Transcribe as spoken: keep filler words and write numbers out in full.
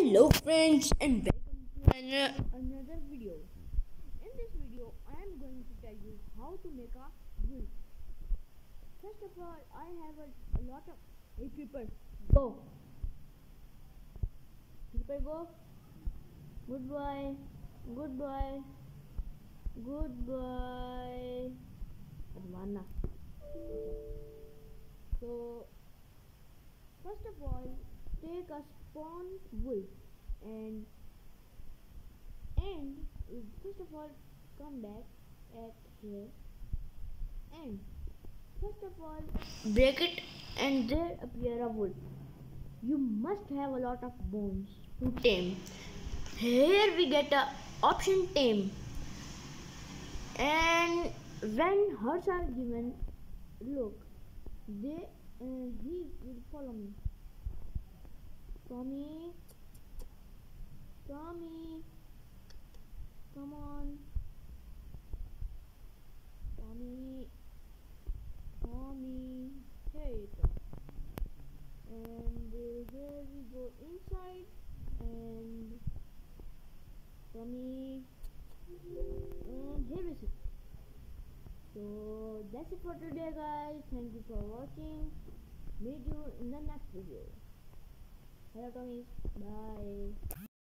Hello friends and welcome to an, another video. In this video I am going to tell you how to make a wolf. First of all, I have a, a lot of hey creeper go. Creeper go. Goodbye. Goodbye. Goodbye. Advana. So first of all, take a spawn wolf and and first of all come back at here and first of all break it and there appear a wolf. You must have a lot of bones to tame. Here we get a option tame, and when hearts are given, look, they uh, he will follow me. Tommy, Tommy, come on, Tommy, Tommy, here you go. And uh, here we go inside, and Tommy, and here is it. So that's it for today, guys. Thank you for watching. Meet you in the next video. Hello, Tommy. Bye.